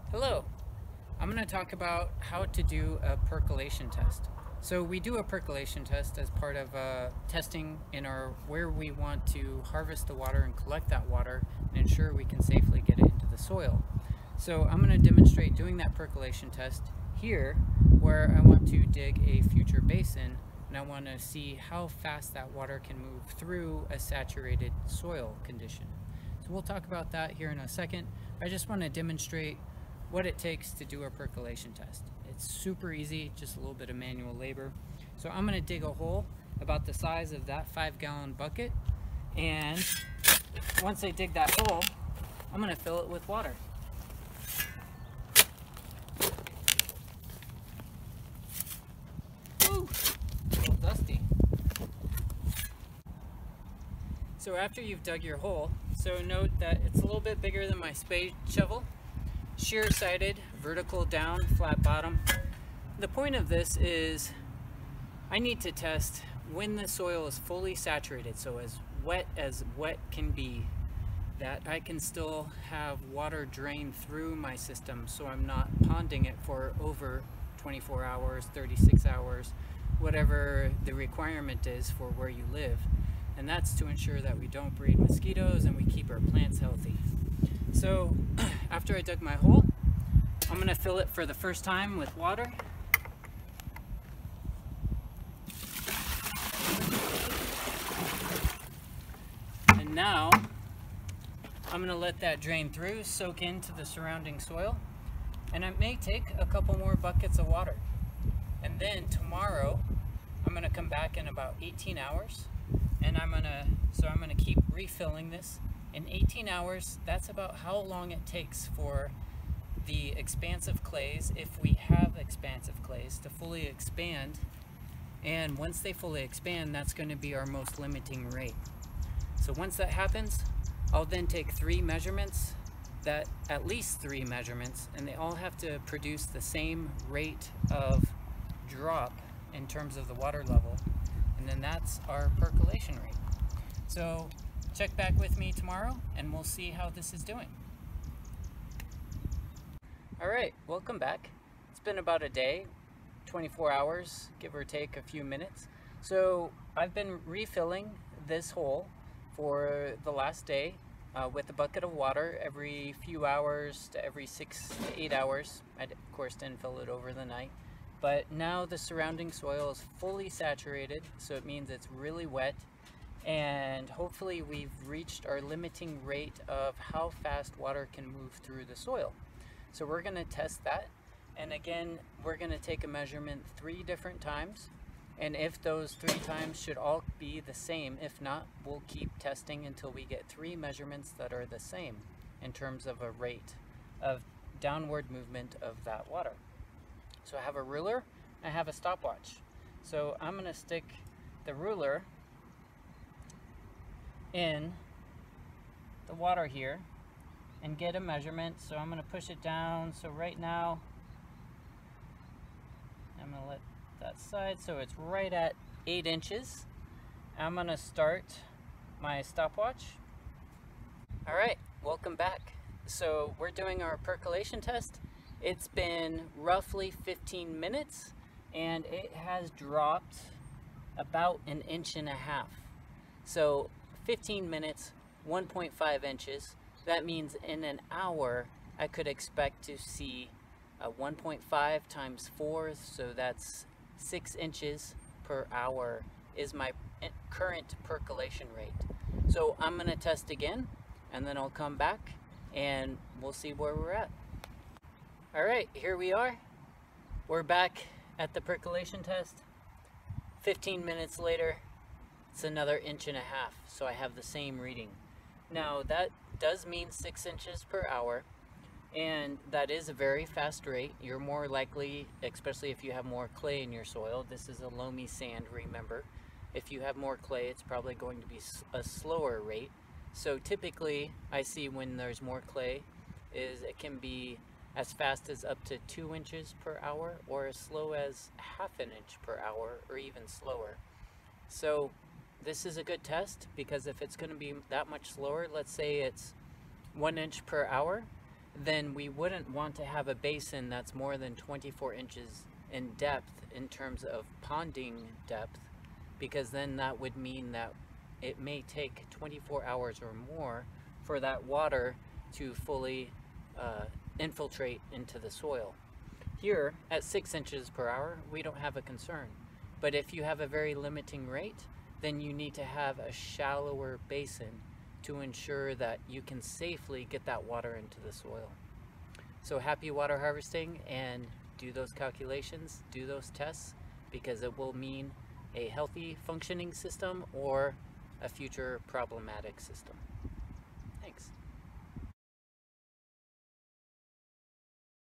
Hello, I'm going to talk about how to do a percolation test. So we do a percolation test as part of testing in our where we want to harvest the water and collect that water and ensure we can safely get it into the soil. So I'm going to demonstrate doing that percolation test here where I want to dig a future basin and I want to see how fast that water can move through a saturated soil condition. So we'll talk about that here in a second. I just want to demonstrate what it takes to do a percolation test. It's super easy, just a little bit of manual labor. So I'm going to dig a hole about the size of that 5-gallon bucket, and once I dig that hole, I'm going to fill it with water. Woo! A little dusty. So after you've dug your hole, so note that it's a little bit bigger than my spade shovel. Shear sided, vertical down, flat bottom. The point of this is I need to test when the soil is fully saturated, so as wet can be, that I can still have water drain through my system so I'm not ponding it for over 24 hours, 36 hours, whatever the requirement is for where you live. And that's to ensure that we don't breed mosquitoes and we keep our plants healthy. So after I dug my hole, I'm going to fill it for the first time with water. And now I'm going to let that drain through, soak into the surrounding soil, and it may take a couple more buckets of water. And then tomorrow I'm going to come back in about 18 hours and I'm going to keep refilling this. In 18 hours, that's about how long it takes for the expansive clays, if we have expansive clays, to fully expand. And once they fully expand, that's going to be our most limiting rate. So once that happens, I'll then take at least three measurements, and they all have to produce the same rate of drop in terms of the water level. And then that's our percolation rate. So check back with me tomorrow and we'll see how this is doing. Alright, welcome back. It's been about a day, 24 hours, give or take a few minutes. So I've been refilling this hole for the last day with a bucket of water every few hours to every 6 to 8 hours. I of course didn't fill it over the night. But now the surrounding soil is fully saturated, so it means it's really wet. And hopefully we've reached our limiting rate of how fast water can move through the soil. So we're going to test that, and again we're going to take a measurement 3 different times, and if those 3 times should all be the same, if not, we'll keep testing until we get 3 measurements that are the same in terms of a rate of downward movement of that water. So I have a ruler, I have a stopwatch. So I'm going to stick the ruler in the water here and get a measurement. So I'm going to push it down. So right now I'm going to let that side, so it's right at 8 inches. I'm going to start my stopwatch. Alright, welcome back. So we're doing our percolation test. It's been roughly 15 minutes and it has dropped about 1.5 inches. So 15 minutes, 1.5 inches. That means in an hour I could expect to see a 1.5 times 4, so that's 6 inches per hour is my current percolation rate. So I'm going to test again and then I'll come back and we'll see where we're at. Alright, here we are. We're back at the percolation test. 15 minutes later, it's another 1.5 inches, so I have the same reading. Now that does mean 6 inches per hour, and that is a very fast rate. You're more likely, especially if you have more clay in your soil, this is a loamy sand, remember. If you have more clay, it's probably going to be a slower rate. So typically, I see when there's more clay, is it can be as fast as up to 2 inches per hour, or as slow as 1/2 inch per hour, or even slower. So this is a good test, because if it's going to be that much slower, let's say it's 1 inch per hour, then we wouldn't want to have a basin that's more than 24 inches in depth in terms of ponding depth, because then that would mean that it may take 24 hours or more for that water to fully infiltrate into the soil. Here, at 6 inches per hour, we don't have a concern. But if you have a very limiting rate, then you need to have a shallower basin to ensure that you can safely get that water into the soil. So happy water harvesting, and do those calculations, do those tests, because it will mean a healthy functioning system or a future problematic system.